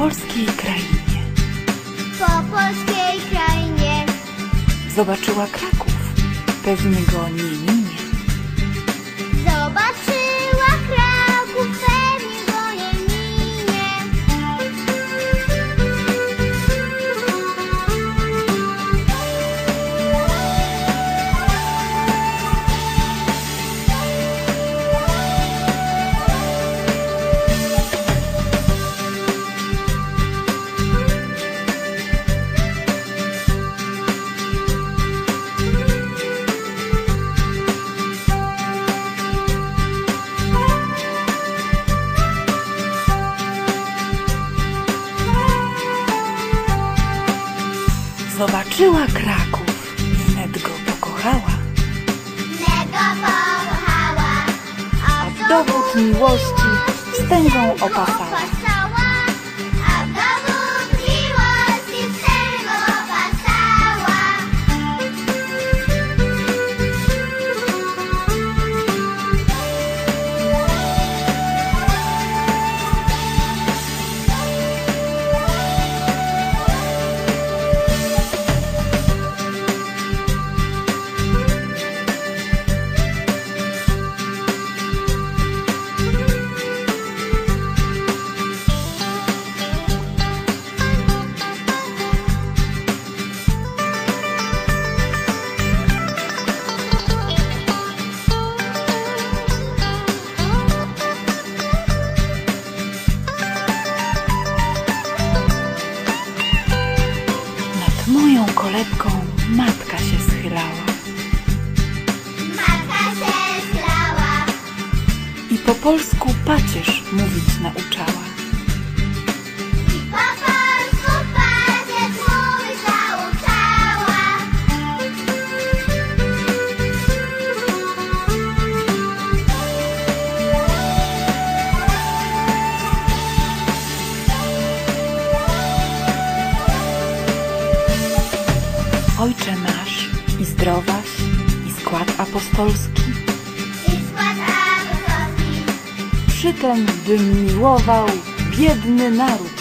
polskiej krainie. Po polskiej krainie Zobaczyła Kraków, pewnie go nie minie. zobaczyła Kraków, pewnie go nie minie. Zobaczyła Kraków, wnet go pokochała, a w dowód miłości wstęgą opasała. A w dowód miłości wstęgą opasała. Nad moją kolebką matka się schylała Matka się zlała i po polsku pacierz mówić nauczała. i po polsku pacierz mówić nauczała. Ojcze nasz i zdrowaś i skład apostolski, I skład apostolski przytem bym miłował biedny naród